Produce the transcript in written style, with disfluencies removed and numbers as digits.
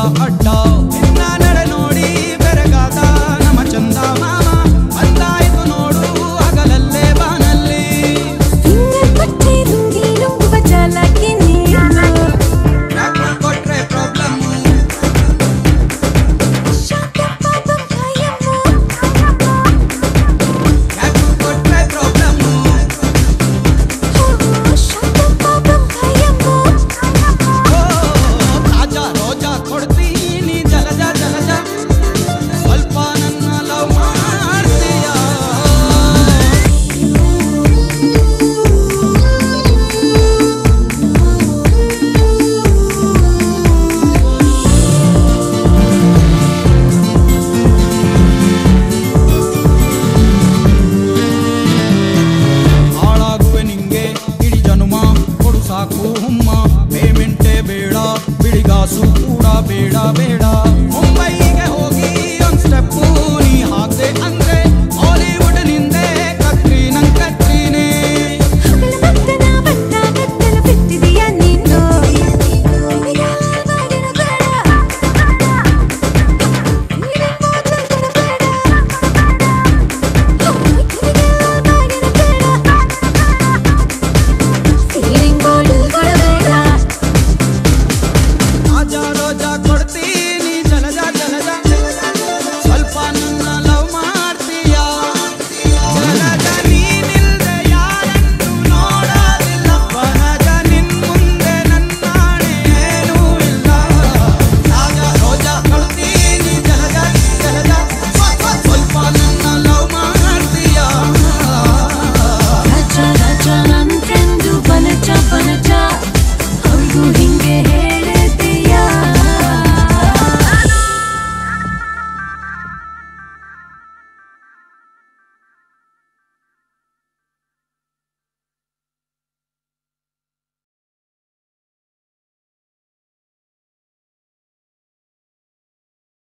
ಅಡ್ಡ ನಿನ್ನ ನಡೆ ನೋಡಿ ಬೆರಗಾದ ನಮ್ಮ ಚಂದ ಮಾಮ ಬಂದಾಯಿತು ನೋಡು ಹಗಲಲ್ಲೇ ಬಾನಲ್ಲಿ ಪಟ್ಟೆ ನುಂಗಿ ನುಂಗುವ ಚಾಲಾಕಿ ನೀನು ಯಾಕೆ ಕೊಟ್ರೆ ಪ್ರಾಬ್ಲಮ್ ಶಾಂತ ಪಾಪ ಕಾಯಮ್ಮ ಯಾಕೆ ಕೊಟ್ರೆ ಪ್ರಾಬ್ಲಮ್ ಶಾಂತ ಪಾಪ ಕಾಯಮ್ಮ ತಾಜಾ ರೋಜಾ ಕೊಡ್ತೀನಿ ಜಲಜ ಜಲಜ ಸ್ವಲ್ಪ ನನ್ನ ಲವ್ ಮಾಡ್ತೀಯ ಹಾಳಾಗುವೆ ನಿಂಗೆ ಇಡೀ ಜನುಮ ಕೊಡು ಸಾಕು ಹುಮ್ಮ ಪೇಮೆಂಟೇ ಬೇಡ ಬಿಳಿಗಾಸು ಕೂಡ ಬೇಡ ಬೇಡ ಮುಂಬೈಗೆ ಹೋಗಿ ಒಂದ್ ಸ್ಟೆಪ್ಪು ನೀ ಹಾಕ್ದೆ ಅಂದ್ರೆ ಹಾಲಿವುಡ್ ನಿಂದೆ ಕತ್ರೀನಂಗ್ ಕತ್ರೀನೇ ಹಗಲ ಮತ್ತನ ಬಟ್ಟ ಕತ್ತಲು ಬಿಟ್ಟಿದೀಯ ನೀನು ನಿನಗೆ ಹಾವಾಗಿನ ಬೇಡ ನಿನಗೆ ಮಾತಾಡ್ತಾನ ಬೇಡ ನಿನಗೆ ಹಾವಾಗಿನ ಬೇಡ ಫೀಲಿಂಗ್ ಬಾಟಲ್ ಕೊಡಬೇಡ ತಾಜಾ ರೋಜಾ ಕೊಡ್ತೀನಿ